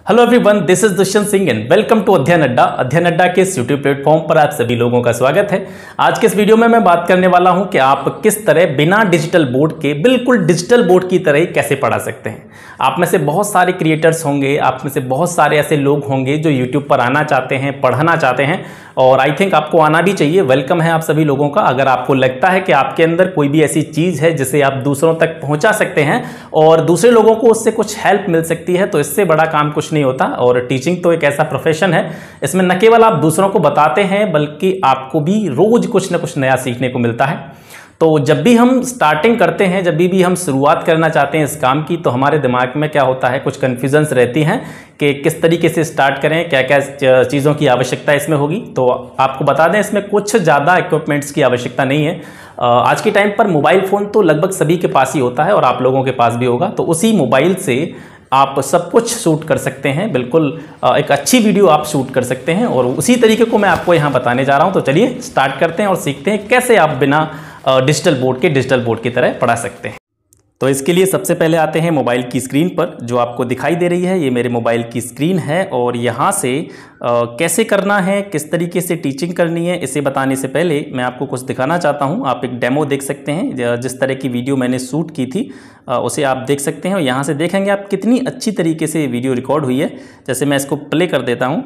Hello everyone, this is Dushyant Singh and welcome to Adhyayan Adda. अध्ययन अड्डा के इस यूट्यूब प्लेटफॉर्म पर आप सभी लोगों का स्वागत है। आज के इस वीडियो में मैं बात करने वाला हूं कि आप किस तरह बिना डिजिटल बोर्ड के बिल्कुल डिजिटल बोर्ड की तरह ही कैसे पढ़ा सकते हैं। आप में से बहुत सारे क्रिएटर्स होंगे, आप में से बहुत सारे ऐसे लोग होंगे जो यूट्यूब पर आना चाहते हैं, पढ़ना चाहते हैं, और आई थिंक आपको आना भी चाहिए। वेलकम है आप सभी लोगों का। अगर आपको लगता है कि आपके अंदर कोई भी ऐसी चीज़ है जिसे आप दूसरों तक पहुंचा सकते हैं और दूसरे लोगों को उससे कुछ हेल्प मिल सकती है, तो इससे बड़ा काम कुछ नहीं होता। और टीचिंग तो एक ऐसा प्रोफेशन है, इसमें न केवल आप दूसरों को बताते हैं बल्कि आपको भी रोज कुछ ना कुछ नया सीखने को मिलता है। तो जब भी हम स्टार्टिंग करते हैं, जब भी हम शुरुआत करना चाहते हैं इस काम की, तो हमारे दिमाग में क्या होता है, कुछ कन्फ्यूजन्स रहती हैं कि किस तरीके से स्टार्ट करें, क्या क्या चीज़ों की आवश्यकता इसमें होगी। तो आपको बता दें, इसमें कुछ ज़्यादा इक्विपमेंट्स की आवश्यकता नहीं है। आज के टाइम पर मोबाइल फ़ोन तो लगभग सभी के पास ही होता है और आप लोगों के पास भी होगा। तो उसी मोबाइल से आप सब कुछ शूट कर सकते हैं, बिल्कुल एक अच्छी वीडियो आप शूट कर सकते हैं, और उसी तरीके को मैं आपको यहाँ बताने जा रहा हूँ। तो चलिए स्टार्ट करते हैं और सीखते हैं कैसे आप बिना डिजिटल बोर्ड की तरह पढ़ा सकते हैं। तो इसके लिए सबसे पहले आते हैं मोबाइल की स्क्रीन पर। जो आपको दिखाई दे रही है ये मेरे मोबाइल की स्क्रीन है, और यहाँ से कैसे करना है, किस तरीके से टीचिंग करनी है, इसे बताने से पहले मैं आपको कुछ दिखाना चाहता हूँ। आप एक डेमो देख सकते हैं, जिस तरह की वीडियो मैंने शूट की थी उसे आप देख सकते हैं, और यहाँ से देखेंगे आप कितनी अच्छी तरीके से वीडियो रिकॉर्ड हुई है। जैसे मैं इसको प्ले कर देता हूँ,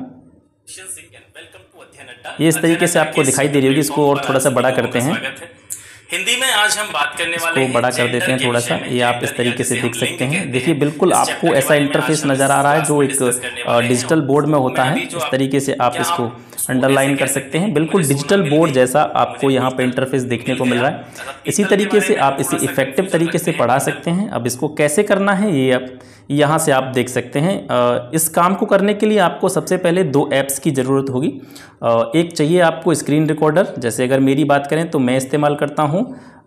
ये इस तरीके से आपको दिखाई दे रही होगी। इसको और थोड़ा सा बड़ा करते हैं, हिंदी में आज हम बात करने वाले हैं। इसको बड़ा कर देते हैं थोड़ा सा, ये आप इस तरीके से देख सकते हैं। देखिए बिल्कुल आपको ऐसा इंटरफेस नज़र आ रहा है जो एक डिजिटल बोर्ड में होता है। इस तरीके से आप इसको अंडरलाइन कर सकते हैं, बिल्कुल डिजिटल बोर्ड जैसा आपको यहाँ पे इंटरफेस देखने को मिल रहा है। इसी तरीके से आप इसे इफेक्टिव तरीके से पढ़ा सकते हैं। अब इसको कैसे करना है ये आप यहाँ से आप देख सकते हैं। इस काम को करने के लिए आपको सबसे पहले दो ऐप्स की ज़रूरत होगी। एक चाहिए आपको स्क्रीन रिकॉर्डर। जैसे अगर मेरी बात करें तो मैं इस्तेमाल करता हूँ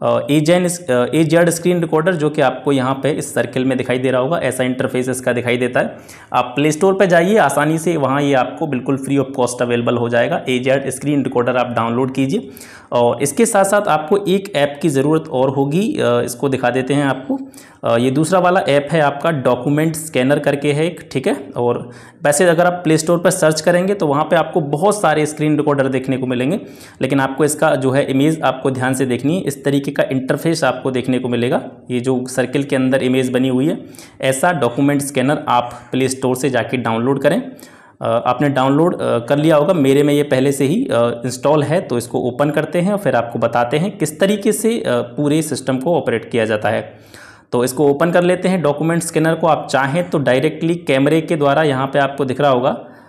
एजेड स्क्रीन रिकॉर्डर, जो कि आपको यहाँ पे इस सर्किल में दिखाई दे रहा होगा। ऐसा इंटरफेस इसका दिखाई देता है। आप प्ले स्टोर पर जाइए, आसानी से वहाँ ये आपको बिल्कुल फ्री ऑफ कॉस्ट अवेलेबल हो जाएगा। एजेड स्क्रीन रिकॉर्डर आप डाउनलोड कीजिए, और इसके साथ साथ आपको एक ऐप की ज़रूरत और होगी। इसको दिखा देते हैं आपको। ये दूसरा वाला ऐप है आपका डॉक्यूमेंट स्कैनर करके है एक, ठीक है। और वैसे अगर आप प्ले स्टोर पर सर्च करेंगे तो वहाँ पे आपको बहुत सारे स्क्रीन रिकॉर्डर देखने को मिलेंगे, लेकिन आपको इसका जो है इमेज आपको ध्यान से देखनी है। इस तरीके का इंटरफेस आपको देखने को मिलेगा। ये जो सर्किल के अंदर इमेज बनी हुई है, ऐसा डॉक्यूमेंट स्कैनर आप प्ले स्टोर से जाके डाउनलोड करें। आपने डाउनलोड कर लिया होगा, मेरे में ये पहले से ही इंस्टॉल है। तो इसको ओपन करते हैं और फिर आपको बताते हैं किस तरीके से पूरे सिस्टम को ऑपरेट किया जाता है। तो इसको ओपन कर लेते हैं डॉक्यूमेंट स्कैनर को। आप चाहें तो डायरेक्टली कैमरे के द्वारा, यहाँ पे आपको दिख रहा होगा,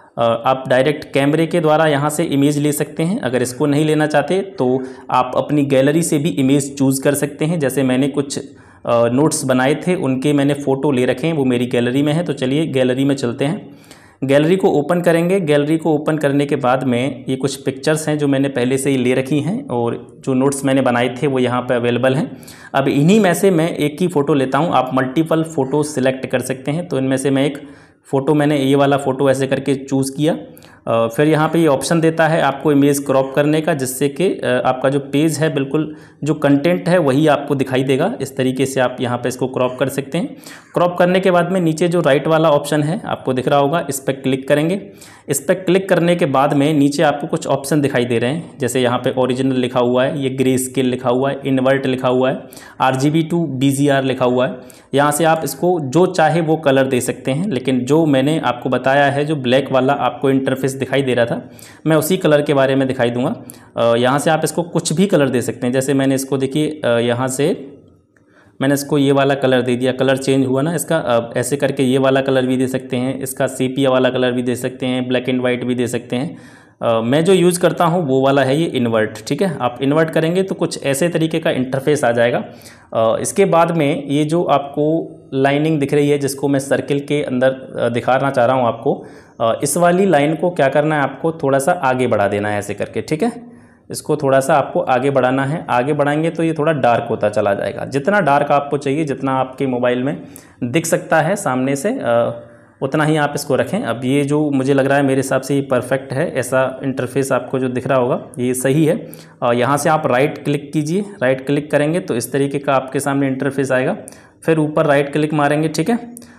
आप डायरेक्ट कैमरे के द्वारा यहाँ से इमेज ले सकते हैं। अगर इसको नहीं लेना चाहते तो आप अपनी गैलरी से भी इमेज चूज़ कर सकते हैं। जैसे मैंने कुछ नोट्स बनाए थे, उनके मैंने फ़ोटो ले रखे हैं, वो मेरी गैलरी में है। तो चलिए गैलरी में चलते हैं। गैलरी को ओपन करेंगे। गैलरी को ओपन करने के बाद में ये कुछ पिक्चर्स हैं जो मैंने पहले से ही ले रखी हैं, और जो नोट्स मैंने बनाए थे वो यहाँ पे अवेलेबल हैं। अब इन्हीं में से मैं एक ही फ़ोटो लेता हूँ। आप मल्टीपल फ़ोटो सिलेक्ट कर सकते हैं। तो इनमें से मैं एक फ़ोटो, मैंने ये वाला फ़ोटो ऐसे करके चूज़ किया। फिर यहाँ पे ये ऑप्शन देता है आपको इमेज क्रॉप करने का, जिससे कि आपका जो पेज है, बिल्कुल जो कंटेंट है वही आपको दिखाई देगा। इस तरीके से आप यहाँ पे इसको क्रॉप कर सकते हैं। क्रॉप करने के बाद में नीचे जो राइट वाला ऑप्शन है आपको दिख रहा होगा, इस पर क्लिक करेंगे। इस पर क्लिक करने के बाद में नीचे आपको कुछ ऑप्शन दिखाई दे रहे हैं। जैसे यहाँ पे ओरिजिनल लिखा हुआ है, ये ग्रे स्केल लिखा हुआ है, इन्वर्ट लिखा हुआ है, RGB to BGR लिखा हुआ है। यहाँ से आप इसको जो चाहे वो कलर दे सकते हैं, लेकिन जो मैंने आपको बताया है, जो ब्लैक वाला आपको इंटरफेस दिखाई दे रहा था, मैं उसी कलर के बारे में दिखाई दूंगा। यहाँ से आप इसको कुछ भी कलर दे सकते हैं। जैसे मैंने इसको देखिए, यहाँ से मैंने इसको ये वाला कलर दे दिया। कलर चेंज हुआ ना इसका। अब ऐसे करके ये वाला कलर भी दे सकते हैं, इसका सेपिया वाला कलर भी दे सकते हैं, ब्लैक एंड वाइट भी दे सकते हैं। मैं जो यूज़ करता हूँ वो वाला है ये इन्वर्ट, ठीक है। आप इन्वर्ट करेंगे तो कुछ ऐसे तरीके का इंटरफेस आ जाएगा। इसके बाद में ये जो आपको लाइनिंग दिख रही है, जिसको मैं सर्किल के अंदर दिखाना चाह रहा हूँ आपको, इस वाली लाइन को क्या करना है, आपको थोड़ा सा आगे बढ़ा देना है ऐसे करके, ठीक है। इसको थोड़ा सा आपको आगे बढ़ाना है। आगे बढ़ाएंगे तो ये थोड़ा डार्क होता चला जाएगा। जितना डार्क आपको चाहिए, जितना आपके मोबाइल में दिख सकता है सामने से, उतना ही आप इसको रखें। अब ये जो मुझे लग रहा है, मेरे हिसाब से ये परफेक्ट है। ऐसा इंटरफेस आपको जो दिख रहा होगा ये सही है। यहाँ से आप राइट क्लिक कीजिए। राइट क्लिक करेंगे तो इस तरीके का आपके सामने इंटरफेस आएगा। फिर ऊपर राइट क्लिक मारेंगे, ठीक है।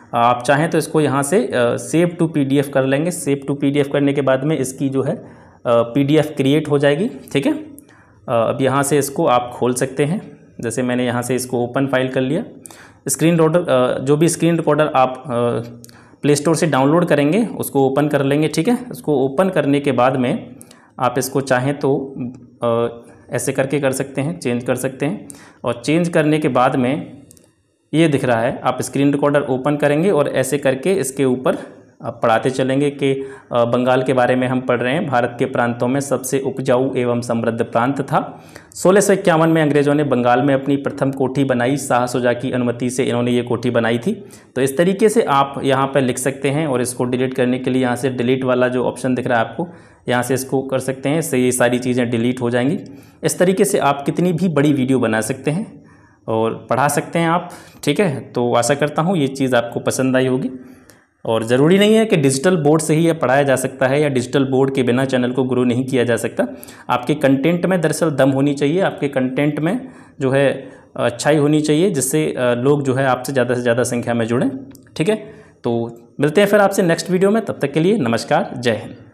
आप चाहें तो इसको यहाँ से सेव टू PDF कर लेंगे। सेव टू PDF करने के बाद में इसकी जो है PDF क्रिएट हो जाएगी। ठीक है, अब यहाँ से इसको आप खोल सकते हैं। जैसे मैंने यहाँ से इसको ओपन फाइल कर लिया। स्क्रीन रिकॉर्डर, जो भी स्क्रीन रिकॉर्डर आप प्ले स्टोर से डाउनलोड करेंगे उसको ओपन कर लेंगे। ठीक है, उसको ओपन करने के बाद में आप इसको चाहें तो ऐसे करके कर सकते हैं, चेंज कर सकते हैं। और चेंज करने के बाद में ये दिख रहा है, आप स्क्रीन रिकॉर्डर ओपन करेंगे और ऐसे करके इसके ऊपर आप पढ़ाते चलेंगे कि बंगाल के बारे में हम पढ़ रहे हैं। भारत के प्रांतों में सबसे उपजाऊ एवं समृद्ध प्रांत था। 1651 में अंग्रेज़ों ने बंगाल में अपनी प्रथम कोठी बनाई। शाह शुजा की अनुमति से इन्होंने ये कोठी बनाई थी। तो इस तरीके से आप यहाँ पर लिख सकते हैं। और इसको डिलीट करने के लिए यहाँ से डिलीट वाला जो ऑप्शन दिख रहा है आपको, यहाँ से इसको कर सकते हैं। इससे ये सारी चीज़ें डिलीट हो जाएंगी। इस तरीके से आप कितनी भी बड़ी वीडियो बना सकते हैं और पढ़ा सकते हैं आप। ठीक है, तो आशा करता हूँ ये चीज़ आपको पसंद आई होगी। और ज़रूरी नहीं है कि डिजिटल बोर्ड से ही यह पढ़ाया जा सकता है या डिजिटल बोर्ड के बिना चैनल को ग्रो नहीं किया जा सकता। आपके कंटेंट में दरअसल दम होनी चाहिए, आपके कंटेंट में जो है अच्छाई होनी चाहिए, जिससे लोग जो है आपसे ज़्यादा संख्या में जुड़ें। ठीक है, तो मिलते हैं फिर आपसे नेक्स्ट वीडियो में। तब तक के लिए नमस्कार, जय हिंद।